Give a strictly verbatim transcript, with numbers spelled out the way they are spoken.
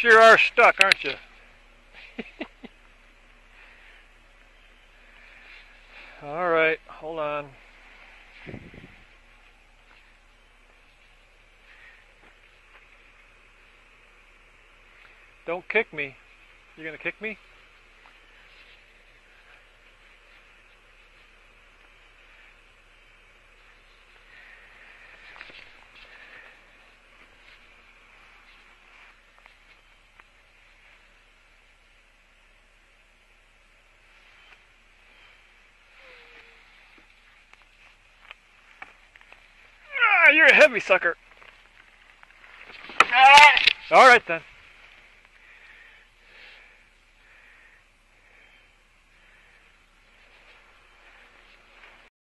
sure are stuck, aren't you? Alright, hold on. Don't kick me. You're gonna kick me? Ah, you're a heavy sucker. Alright then.